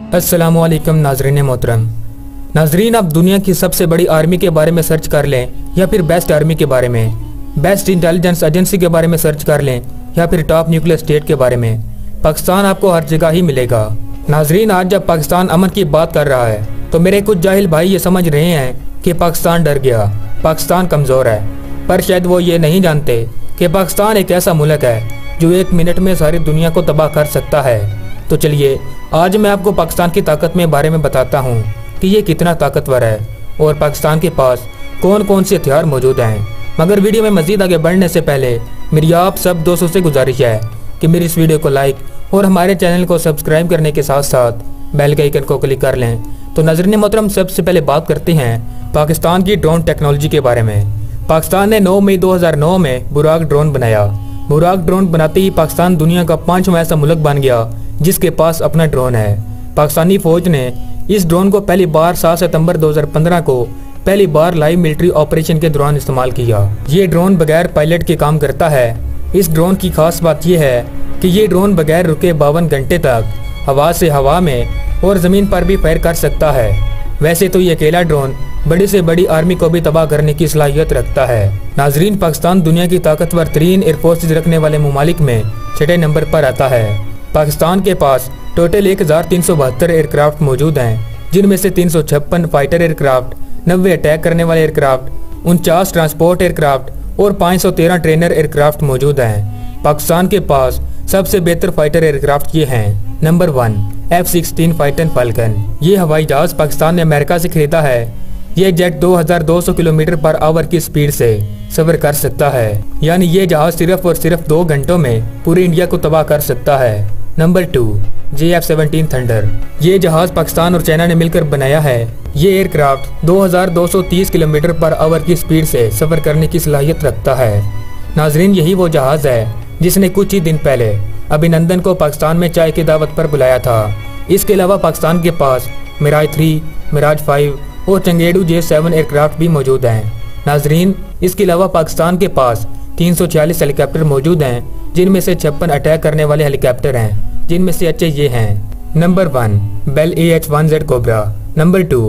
अस्सलामुअलैकुम नाजरीन मोहतरम। नाजरीन, आप दुनिया की सबसे बड़ी आर्मी के बारे में सर्च कर लें या फिर बेस्ट आर्मी के बारे में, बेस्ट इंटेलिजेंस एजेंसी के बारे में सर्च कर लें या फिर टॉप न्यूक्लियर स्टेट के बारे में, पाकिस्तान आपको हर जगह ही मिलेगा। नाजरीन, आज जब पाकिस्तान अमन की बात कर रहा है तो मेरे कुछ जाहिल भाई ये समझ रहे हैं कि पाकिस्तान डर गया, पाकिस्तान कमज़ोर है, पर शायद वो ये नहीं जानते कि पाकिस्तान एक ऐसा मुल्क है जो 1 मिनट में सारी दुनिया को तबाह कर सकता है। तो चलिए आज मैं आपको पाकिस्तान की ताकत में बारे में बताता हूँ कि ये कितना ताकतवर है और पाकिस्तान के पास कौन कौन से हथियार मौजूद हैं। मगर वीडियो में मज़ीद आगे बढ़ने से पहले मेरी आप सब दोस्तों से गुजारिश है कि मेरी इस वीडियो को लाइक और हमारे चैनल को सब्सक्राइब करने के साथ साथ बेल के आइकन को क्लिक कर लें। तो नाज़रीन मोहतरम, सबसे पहले बात करते हैं पाकिस्तान की ड्रोन टेक्नोलॉजी के बारे में। पाकिस्तान ने 9 मई 2009 में बुराक ड्रोन बनाया। बुराक ड्रोन बनाते ही पाकिस्तान दुनिया का 5वां ऐसा मुल्क बन गया जिसके पास अपना ड्रोन है। पाकिस्तानी फौज ने इस ड्रोन को पहली बार 7 सितंबर 2015 को पहली बार लाइव मिलिट्री ऑपरेशन के दौरान इस्तेमाल किया। ये ड्रोन बगैर पायलट के काम करता है। इस ड्रोन की खास बात यह है कि ये ड्रोन बगैर रुके 52 घंटे तक हवा से हवा में और ज़मीन पर भी फायर कर सकता है। वैसे तो ये अकेला ड्रोन बड़ी से बड़ी आर्मी को भी तबाह करने की सलाहियत रखता है। नाजरीन, पाकिस्तान दुनिया की ताकतवर तरीन एयरफोर्सेज रखने वाले ममालिक में 6ठे नंबर पर आता है। पाकिस्तान के पास टोटल 1372 एयरक्राफ्ट मौजूद हैं, जिनमें से 356 फाइटर एयरक्राफ्ट, 90 अटैक करने वाले एयरक्राफ्ट, 49 ट्रांसपोर्ट एयरक्राफ्ट और 513 ट्रेनर एयरक्राफ्ट मौजूद हैं। पाकिस्तान के पास सबसे बेहतर फाइटर एयरक्राफ्ट ये हैं। Number 1 F-16 fighter Falcon. ये हवाई जहाज पाकिस्तान ने अमेरिका से खरीदा है। ये जेट 2200 किलोमीटर पर आवर की स्पीड से सफर कर सकता है, यानी ये जहाज सिर्फ और सिर्फ 2 घंटों में पूरी इंडिया को तबाह कर सकता है। Number 2 JF-17 thunder. ये जहाज पाकिस्तान और चाइना ने मिलकर बनाया है। ये एयरक्राफ्ट 2230 किलोमीटर पर आवर की स्पीड से सफर करने की सलाहियत रखता है। नाजरीन, यही वो जहाज है जिसने कुछ ही दिन पहले अभिनंदन को पाकिस्तान में चाय की दावत पर बुलाया था। इसके अलावा पाकिस्तान के पास मिराज 3, मिराज 5 और चंगेडू J7 एयरक्राफ्ट भी मौजूद हैं। नाजरीन, इसके अलावा पाकिस्तान के पास 346 हेलीकॉप्टर मौजूद हैं, जिनमें से 56 अटैक करने वाले हेलीकॉप्टर हैं, जिनमें से अच्छे ये हैं। Number 1 Bell AH-1Z Cobra. Number 2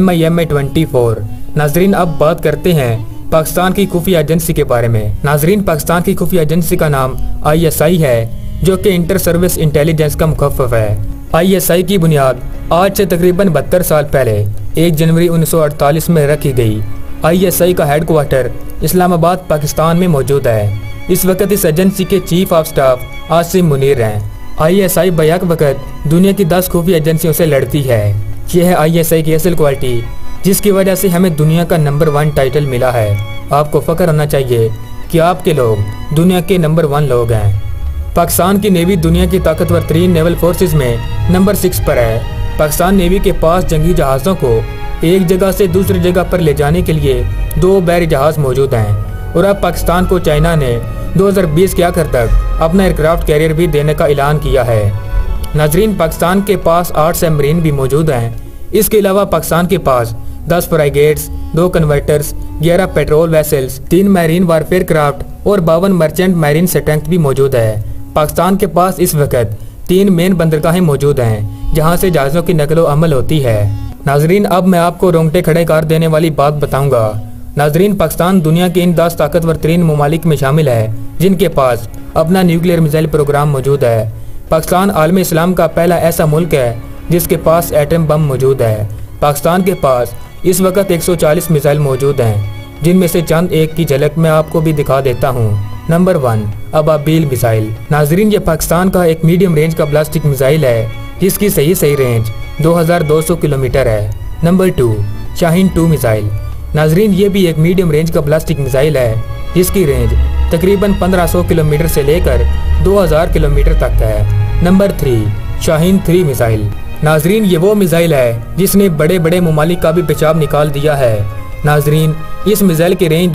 MiMi-24। नाजरीन, अब बात करते हैं पाकिस्तान की खुफिया एजेंसी के बारे में। नाजरीन, पाकिस्तान की खुफिया एजेंसी का नाम ISI है, जो कि इंटर सर्विस इंटेलिजेंस का मुखफ़्फ़ है। ISI की बुनियाद आज से तकरीबन 72 साल पहले 1 जनवरी 1948 में रखी गई। ISI का हेडक्वार्टर इस्लामाबाद पाकिस्तान में मौजूद है। इस वक्त इस एजेंसी के chief of staff Asim Munir हैं। ISI बैक वक्त दुनिया की 10 खुफिया एजेंसियों से लड़ती है। यह है ISI की असल क्वालिटी, जिसकी वजह से हमें दुनिया का नंबर 1 टाइटल मिला है। आपको फ़ख्र होना चाहिए कि आपके लोग दुनिया के नंबर 1 लोग हैं। पाकिस्तान की नेवी दुनिया की ताकतवर तरीन नेवल फोर्सेज में नंबर 6 पर है। पाकिस्तान नेवी के पास जंगी जहाज़ों को एक जगह से दूसरी जगह पर ले जाने के लिए 2 बहरी जहाज़ मौजूद हैं। और अब पाकिस्तान को चाइना ने 2020 के आखिर तक अपना एयरक्राफ्ट कैरियर भी देने का ऐलान किया है। नाजरीन, पाकिस्तान के पास 8 सबमरीन भी मौजूद हैं। इसके अलावा पाकिस्तान के पास 10 frigates, 2 converters, 11 patrol vessels, 3 marine warfare craft और 52 मर्चेंट मैरीन स्ट्रेंथ भी मौजूद है। पाकिस्तान के पास इस वक्त 3 मेन बंदरगाहें मौजूद हैं, जहां से जहाज़ों की नकलो अमल होती है। नाजरीन, अब मैं आपको रोंगटे खड़े कर देने वाली बात बताऊंगा। नाजरीन, पाकिस्तान दुनिया के इन 10 ताकतवर तरीन ममालिक में शामिल है जिनके पास अपना न्यूक्लियर मिसाइल प्रोग्राम मौजूद है। पाकिस्तान आलम इस्लाम का पहला ऐसा मुल्क है जिसके पास एटम बम मौजूद है। पाकिस्तान के पास इस वक्त 140 मिसाइल मौजूद हैं, जिनमें से चंद एक की झलक मैं आपको भी दिखा देता हूँ। Number 1 Ababeel missile. नाजरीन, ये पाकिस्तान का एक मीडियम रेंज का बैलिस्टिक मिसाइल है, जिसकी सही रेंज 2200 किलोमीटर है। Number 2 Shaheen 2 missile. नाजरीन, ये भी एक मीडियम रेंज का बैलिस्टिक मिसाइल है, जिसकी रेंज तकरीबन 1500 किलोमीटर से लेकर 2000 किलोमीटर तक है। Number 3 Shaheen 3 missile. नाजरीन, ये वो मिसाइल है जिसने बड़े बड़े ममालिक का भी पेशाब निकाल दिया है। नाजरीन, इस मिसाइल की रेंज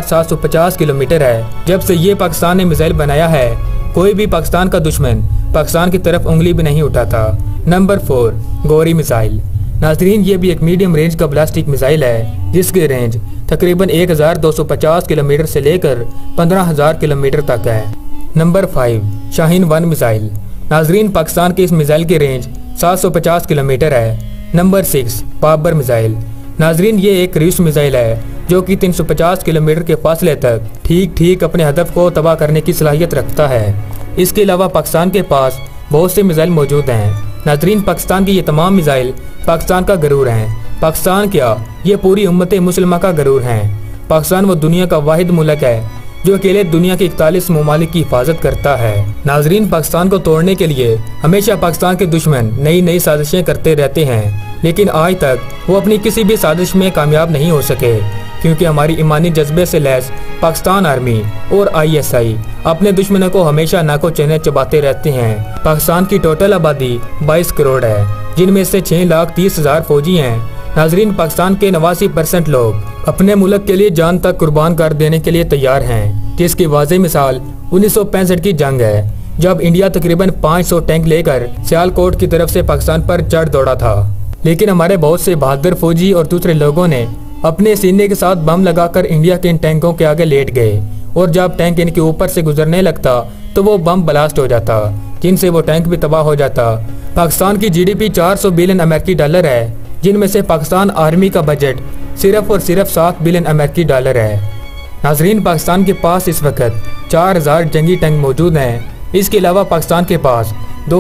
2750 किलोमीटर है। जब से ये पाकिस्तान ने मिसाइल बनाया है, कोई भी पाकिस्तान का दुश्मन पाकिस्तान की तरफ उंगली भी नहीं उठाता। Number 4 Ghauri missile. नाजरीन, ये भी एक मीडियम रेंज का बैलिस्टिक मिसाइल है, जिसकी रेंज तकरीबन 1250 किलोमीटर से लेकर 15000 किलोमीटर तक है। Number 5 Shaheen 1 missile. नाजरीन, पाकिस्तान की इस मिसाइल की रेंज 750 किलोमीटर है। Number 6 Babur missile. नाजरीन, ये एक क्रूज मिसाइल है जो कि 350 किलोमीटर के फासले तक ठीक अपने हदफ को तबाह करने की सलाहियत रखता है। इसके अलावा पाकिस्तान के पास बहुत से मिसाइल मौजूद हैं। नाजरीन, पाकिस्तान की ये तमाम मिसाइल पाकिस्तान का गरूर हैं। पाकिस्तान क्या, ये पूरी उम्मत मुसलमा का गरूर हैं। पाकिस्तान वो दुनिया का वाहिद मुल्क है जो अकेले दुनिया के 41 ममालिक की हिफाजत करता है। नाजरीन, पाकिस्तान को तोड़ने के लिए हमेशा पाकिस्तान के दुश्मन नई साजिशें करते रहते हैं, लेकिन आज तक वो अपनी किसी भी साजिश में कामयाब नहीं हो सके, क्योंकि हमारी ईमानी जज्बे से लैस पाकिस्तान आर्मी और ISI अपने दुश्मनों को हमेशा नाको चने चबाते रहते हैं। पाकिस्तान की टोटल आबादी 22 करोड़ है, जिनमें से 6,30,000 फौजी हैं। नाजरीन, पाकिस्तान के 89% लोग अपने मुल्क के लिए जान तक कुर्बान कर देने के लिए तैयार हैं, जिसकी वाज़ेह मिसाल 1965 की जंग है, जब इंडिया तकरीबन 500 टैंक लेकर सियालकोट की तरफ से पाकिस्तान पर चढ़ दौड़ा था। लेकिन हमारे बहुत से बहादुर फौजी और दूसरे लोगों ने अपने सीने के साथ बम लगाकर इंडिया के इन टैंकों के आगे लेट गए, और जब टैंक इनके ऊपर से गुजरने लगता तो वो बम ब्लास्ट हो जाता, जिनसे वो टैंक भी तबाह हो जाता। पाकिस्तान की GDP 400 बिलियन अमेरिकी डॉलर है, जिनमें से पाकिस्तान आर्मी का बजट सिर्फ और सिर्फ 7 बिलियन अमेरिकी डॉलर है। नाजरीन, पाकिस्तान के पास इस वक्त 4000 जंगी टैंक मौजूद हैं। इसके अलावा पाकिस्तान के पास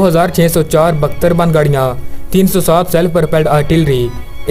2604 बख्तरबंद गाड़ियाँ, 307 self propelled artillery,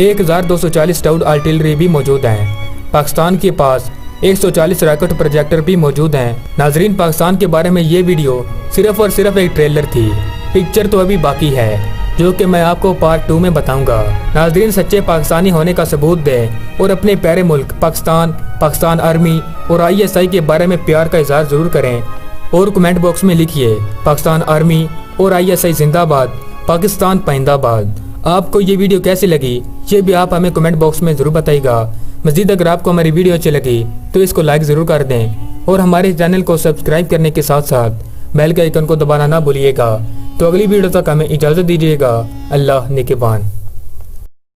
1240 towed artillery भी मौजूद हैं। पाकिस्तान के पास 140 रॉकेट प्रोजेक्टर भी मौजूद हैं। नाजरीन, पाकिस्तान के बारे में ये वीडियो सिर्फ और सिर्फ एक ट्रेलर थी, पिक्चर तो अभी बाकी है, जो कि मैं आपको पार्ट 2 में बताऊंगा। नाजरीन, सच्चे पाकिस्तानी होने का सबूत दें और अपने प्यारे मुल्क पाकिस्तान आर्मी और ISI के बारे में प्यार का इजहार जरूर करें, और कमेंट बॉक्स में लिखिए पाकिस्तान आर्मी और ISI जिंदाबाद, पाकिस्तान पाइंदाबाद। आपको ये वीडियो कैसी लगी ये भी आप हमें कमेंट बॉक्स में ज़रूर बताइएगा। मज़ीद अगर आपको हमारी वीडियो अच्छी लगी तो इसको लाइक ज़रूर कर दें, और हमारे चैनल को सब्सक्राइब करने के साथ साथ बेल के आइकन को दबाना ना भूलिएगा। तो अगली वीडियो तक हमें इजाज़त दीजिएगा। अल्लाह निगहबान।